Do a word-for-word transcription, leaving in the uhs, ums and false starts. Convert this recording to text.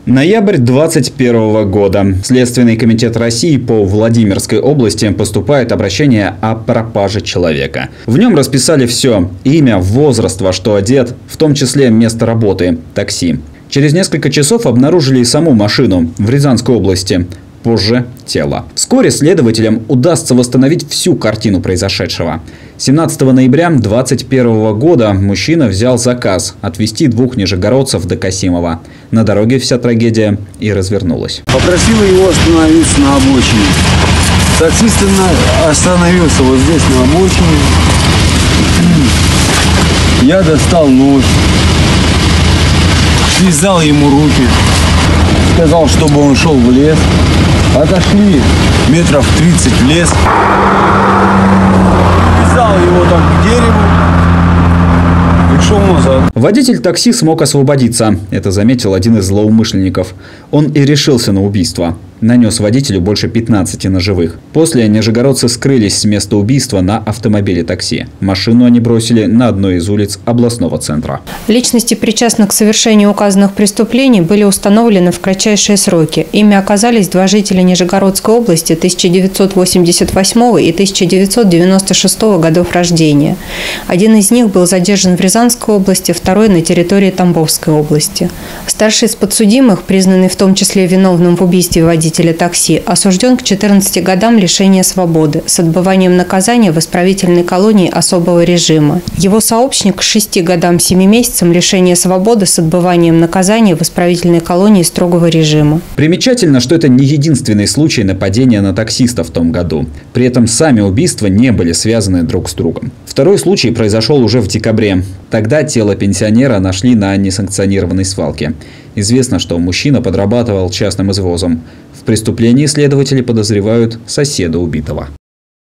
Ноябрь двадцать первого года. Следственный комитет России по Владимирской области поступает обращение о пропаже человека. В нем расписали все – имя, возраст, во что одет, в том числе место работы – такси. Через несколько часов обнаружили и саму машину в Рязанской области. Позже – тело. Вскоре следователям удастся восстановить всю картину произошедшего. семнадцатого ноября две тысячи двадцать первого года мужчина взял заказ отвезти двух нижегородцев до Касимова. На дороге вся трагедия и развернулась. Попросила его остановиться на обочине. Таксист остановился вот здесь на обочине. Я достал нож, связал ему руки, сказал, чтобы он шел в лес. Отошли метров тридцать в лес. Связал его там к дереву. Пришел назад. Водитель такси смог освободиться. Это заметил один из злоумышленников. Он и решился на убийство. Нанес водителю больше пятнадцати ножевых. После нижегородцы скрылись с места убийства на автомобиле такси. Машину они бросили на одной из улиц областного центра. Личности, причастных к совершению указанных преступлений, были установлены в кратчайшие сроки. Ими оказались два жителя Нижегородской области тысяча девятьсот восемьдесят восьмого и тысяча девятьсот девяносто шестого годов рождения. Один из них был задержан в Рязанской области, второй – на территории Тамбовской области. Старший из подсудимых, признанный в том числе виновным в убийстве водителя такси, осужден к четырнадцати годам лишения свободы с отбыванием наказания в исправительной колонии особого режима. Его сообщник к шести годам семи месяцам лишения свободы с отбыванием наказания в исправительной колонии строгого режима. Примечательно, что это не единственный случай нападения на таксиста в том году. При этом сами убийства не были связаны друг с другом. Второй случай произошел уже в декабре. Тогда тело пенсионера нашли на несанкционированной свалке. Известно, что мужчина подрабатывал частным извозом. В преступлении следователи подозревают соседа убитого.